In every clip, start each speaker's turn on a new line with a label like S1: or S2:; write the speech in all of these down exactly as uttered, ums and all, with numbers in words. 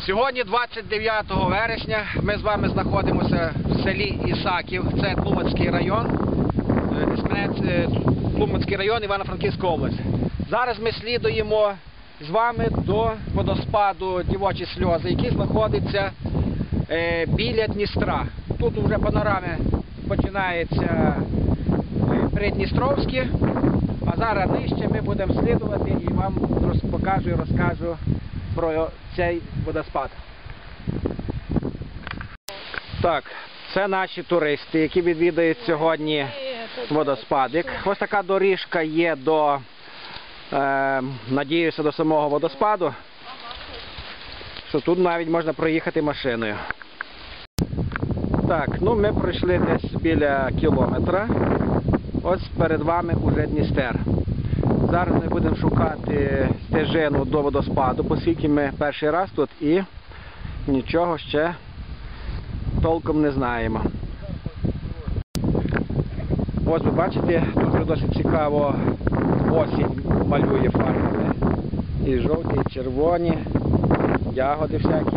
S1: Сьогодні, двадцять дев'ятого вересня, ми з вами знаходимося в селі Ісаків, це Тлумацький район, Тлумацький район, Івано-Франківська область. Зараз ми слідуємо з вами до водоспаду Дівочі сльози, який знаходиться е, біля Дністра. Тут вже панорами починається е, Придністровське, а зараз нижче ми будемо слідувати і вам покажу і розкажу про цей водоспад. Так, це наші туристи, які відвідають сьогодні водоспадик. Ось така доріжка є до, е, надіюся, до самого водоспаду, що тут навіть можна проїхати машиною. Так, ну ми пройшли десь біля кілометра. Ось перед вами уже Дністер. Зараз ми будемо шукати стежину до водоспаду, оскільки ми перший раз тут і нічого ще толком не знаємо. Ось ви бачите, тут вже досить цікаво осінь малює фарбами. І жовті, і червоні, ягоди всякі.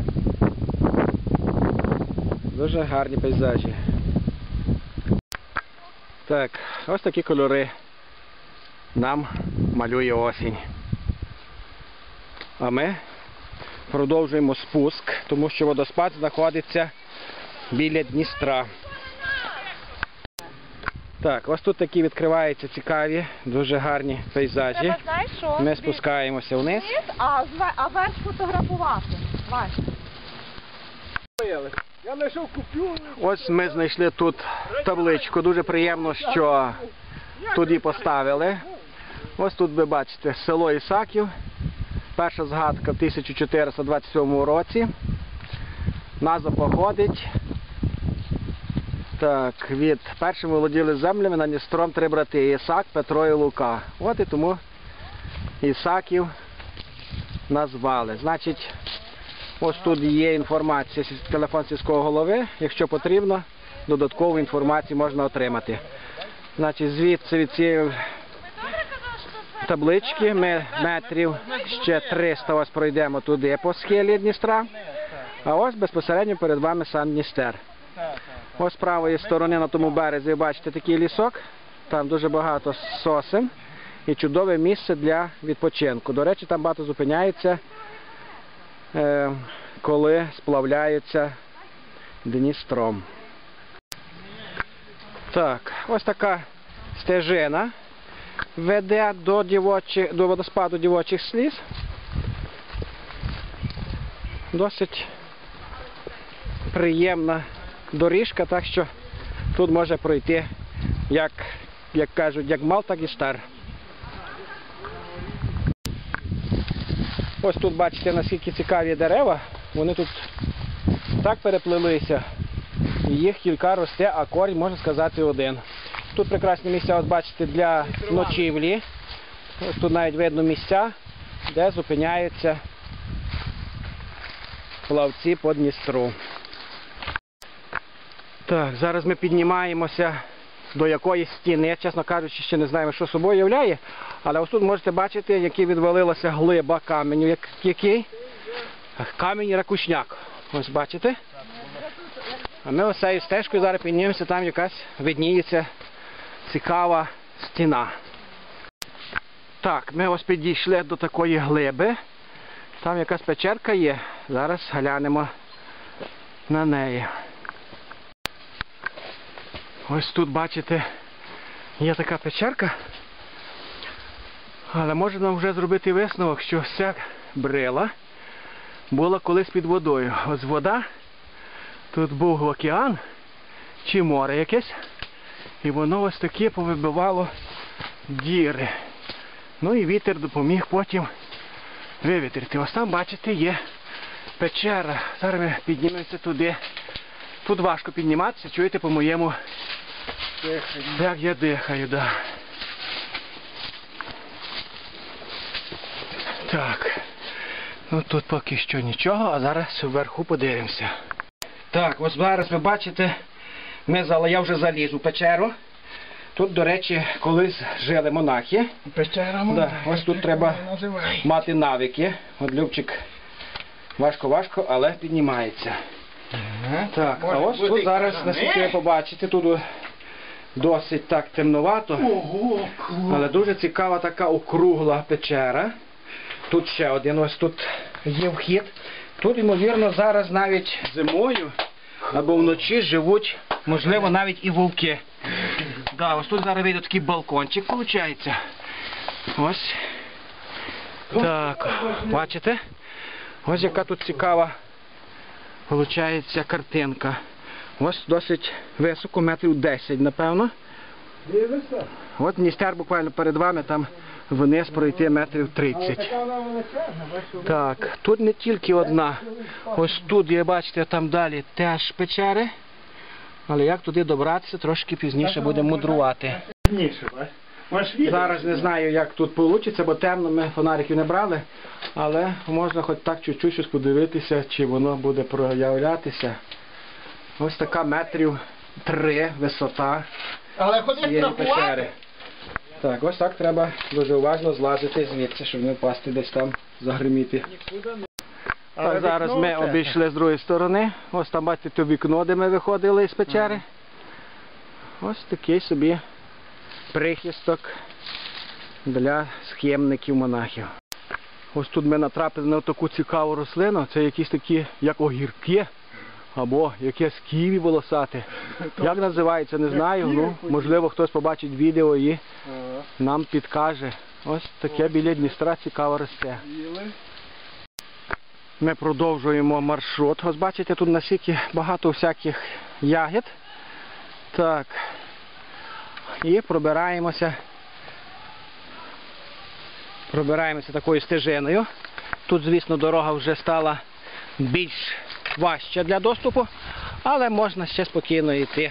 S1: Дуже гарні пейзажі. Так, ось такі кольори нам малює осінь. А ми продовжуємо спуск, тому що водоспад знаходиться біля Дністра. Так, ось тут такі відкриваються цікаві, дуже гарні пейзажі. Ми спускаємося вниз.
S2: А, а верх фотографувати.
S1: Ось ми знайшли тут табличку. Дуже приємно, що тут її поставили. Ось тут ви бачите село Ісаків. Перша згадка в тисяча чотириста двадцять сьомому році. Назва походить так, від першими володіли землями над Дністром три брати – Ісак, Петро і Лука. От і тому Ісаків назвали. Значить, ось тут є інформація, телефон сільського голови. Якщо потрібно, додаткову інформацію можна отримати. Значить, звідси від цієї таблички ми метрів ще триста ось пройдемо туди по схилі Дністра. А ось безпосередньо перед вами сам Дністер. Ось з правої сторони на тому березі ви бачите такий лісок. Там дуже багато сосен і чудове місце для відпочинку. До речі, там багато зупиняється, коли сплавляються Дністром. Так, ось така стежина веде до, дівочі, до водоспаду Дівочих сліз. Досить приємна доріжка, так що тут може пройти, як, як кажуть, як мал, так і стар. Ось тут бачите, наскільки цікаві дерева. Вони тут так переплилися. Їх кілька росте, а корінь, можна сказати, один. Тут прекрасні місця, от бачите, для ночівлі. Ось тут навіть видно місця, де зупиняються плавці по Дністру. Так, зараз ми піднімаємося до якоїсь стіни. Чесно кажучи, ще не знаємо, що собою являє. Але ось тут можете бачити, який відвалилася глиба каменю. Який? Камінь ракушняк. Ось бачите? А ми ось цією стежкою зараз піднімемося, там якась видніється цікава стіна. Так, ми ось підійшли до такої глиби. Там якась печерка є. Зараз глянемо на неї. Ось тут, бачите, є така печерка. Але можна вже зробити висновок, що вся брила була колись під водою. Ось вода, тут був океан чи море якесь. І воно ось таке повибивало діри. Ну і вітер допоміг потім вивітрити. Ось там, бачите, є печера. Зараз ми піднімемося туди. Тут важко підніматися, чуєте по моєму, як я дихаю, да. Так, ну тут поки що нічого, а зараз вверху подивимося. Так, ось зараз ви бачите, ми зали, я вже заліз у печеру. Тут, до речі, колись жили монахи.
S3: Печера,
S1: да, ось тут треба мати навики. От Любчик Важко-важко, але піднімається.
S3: Ага.
S1: Так, а
S3: Може
S1: ось
S3: бути
S1: тут зараз,
S3: красне.
S1: наскільки ви побачите, тут досить так темновато,
S3: Ого,
S1: але дуже цікава така округла печера. Тут ще один, ось тут є вхід. Тут, ймовірно, зараз навіть зимою або вночі живуть, можливо, навіть і вовки. Да, ось тут зараз вийде такий балкончик, виходить. Ось. Так, бачите? Ось яка тут цікава, виходить, картинка. Ось досить високо, метрів десять, напевно. От Дністер буквально перед вами, там вниз пройти метрів тридцять. Так, тут не тільки одна. Ось тут, як бачите, там далі теж печери. Але як туди добратися, трошки пізніше будемо мудрувати. Зараз не знаю, як тут вийде, бо темно, ми фонариків не брали. Але можна хоч так чуть-чуть щось подивитися, чи воно буде проявлятися. Ось така метрів три висота
S3: Але ходить
S1: цієї
S3: страхувати.
S1: печери. Так, ось так треба дуже уважно злазити звідси, щоб не впасти десь там, загриміти. Так, зараз ми обійшли з другої сторони. Ось там, бачите, то вікно, де ми виходили з печери. Ось такий собі прихисток для схемників-монахів. Ось тут ми натрапили на таку цікаву рослину. Це якісь такі, як огірки, або якесь ківі волосате. Як називається, не знаю. Ну, можливо, хтось побачить відео і нам підкаже. Ось таке біля Дністра цікаво росте. Ми продовжуємо маршрут. Ось бачите, тут настільки багато всяких ягід. Так. І пробираємося. Пробираємося такою стежиною. Тут, звісно, дорога вже стала більш важча для доступу, але можна ще спокійно йти.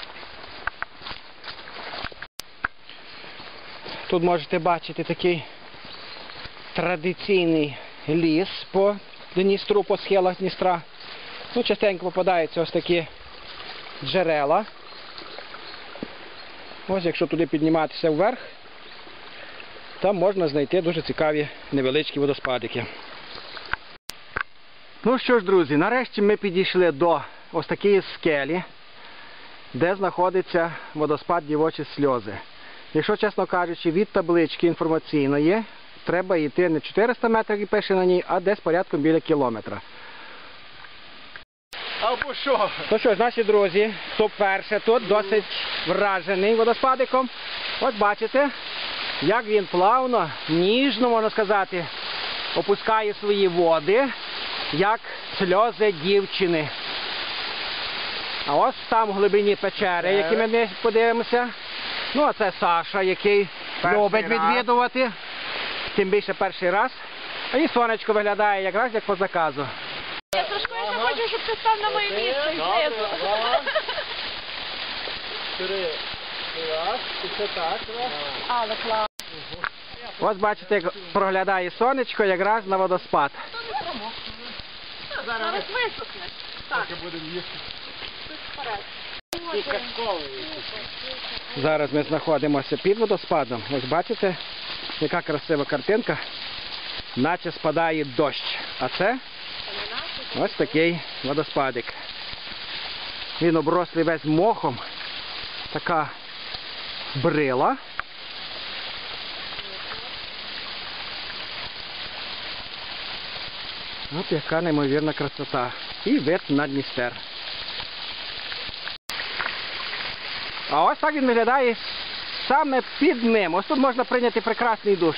S1: Тут можете бачити такий традиційний ліс по Дністру, по схилах Дністра. Ну, частенько попадаються ось такі джерела. Ось якщо туди підніматися вверх, там можна знайти дуже цікаві невеличкі водоспадики. Ну що ж, друзі, нарешті ми підійшли до ось такої скелі, де знаходиться водоспад Дівочі сльози. Якщо, чесно кажучи, від таблички інформаційної треба йти не чотириста метрів, і пише на ній, а десь порядком біля кілометра.
S3: Або що?
S1: Ну що ж, наші друзі, хто вперше тут, досить вражений водоспадиком. Ось бачите, як він плавно, ніжно, можна сказати, опускає свої води, як сльози дівчини. А ось там в глибині печери, які ми не подивимося. Ну, а це Саша, який
S3: Перший
S1: любить
S3: раз.
S1: відвідувати. Тим більше перший раз. А і сонечко виглядає якраз як по заказу.
S2: Я трошки ще хочу, щоб ти став на моє місце і знизу.
S3: Три. Раз. І це так.
S2: Але клас.
S1: Ось бачите, як проглядає сонечко якраз на водоспад.
S2: Зараз висохне. Так,
S3: Будемо їсти.
S2: тут вперед.
S3: І казковий.
S1: Зараз ми знаходимося під водоспадом. Ось бачите, яка красива картинка. Наче спадає дощ. А це ось такий водоспадик. Він оброслий весь мохом. Така брила. От яка неймовірна красота. І вид на Дністер. А ось так він виглядає саме під ним. Ось тут можна прийняти прекрасний душ.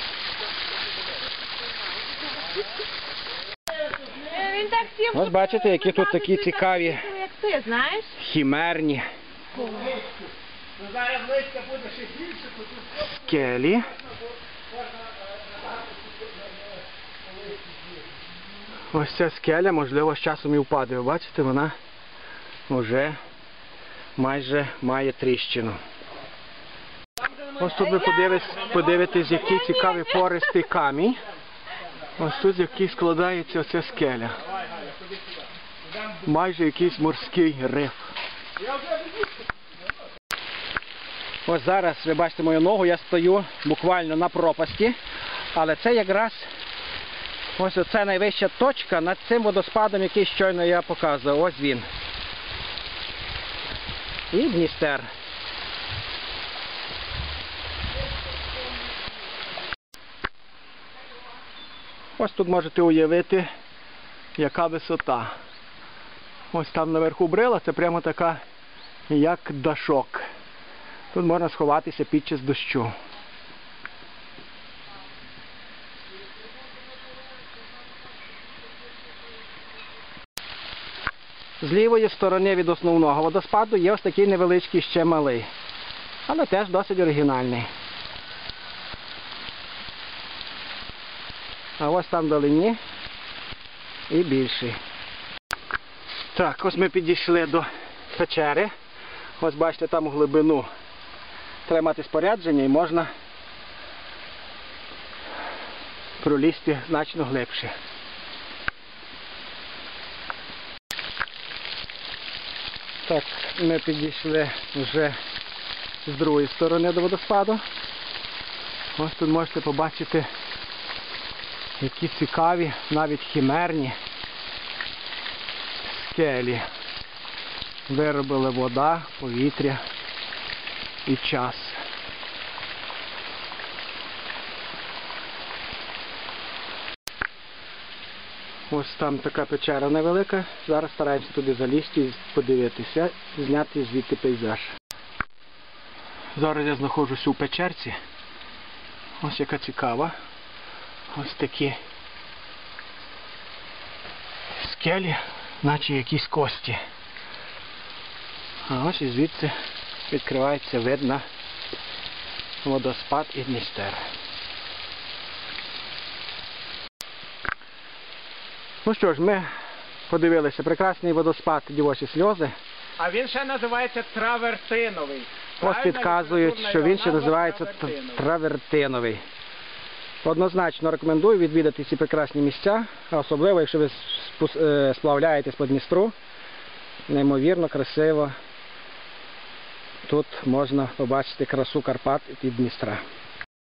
S2: Е, Він так сів.
S1: Ось бачите, які тут такі цікаві
S2: Як ти, знаєш?
S1: хімерні скелі. Ось ця скеля, можливо, з часом і впаде. Ви бачите, вона вже майже має тріщину. Ось тут ви подивитесь, подивитесь, який цікавий пористий камінь. Ось тут який складається оця скеля. Майже якийсь морський риф. Ось зараз ви бачите мою ногу, я стою буквально на пропасті, але це якраз Ось оце найвища точка над цим водоспадом, який щойно я показував. Ось він. І Дністер. Ось тут можете уявити, яка висота. Ось там наверху брила, це прямо така, як дашок. Тут можна сховатися під час дощу. З лівої сторони від основного водоспаду є ось такий невеличкий ще малий, але теж досить оригінальний. А ось там вдалині і більший. Так, ось ми підійшли до печери. Ось бачите, там у глибину треба мати спорядження і можна пролізти значно глибше. Так, ми підійшли вже з другої сторони до водоспаду. Ось тут можете побачити, які цікаві, навіть химерні скелі. Виробили вода, повітря і час. Ось там така печера невелика. Зараз стараємося туди залізти і подивитися, зняти звідти пейзаж. Зараз я знаходжуся у печерці. Ось яка цікава. Ось такі скелі, наче якісь кості. А ось і звідси відкривається вид на водоспад і Дністер. Ну що ж, ми подивилися прекрасний водоспад Дівочі сльози.
S3: А він ще називається Травертиновий.
S1: Ось підказують, що він ще називається Травертиновий. Однозначно рекомендую відвідати ці прекрасні місця, а особливо, якщо ви сплавляєтесь по Дністру. Неймовірно красиво. Тут можна побачити красу Карпат і Дністра.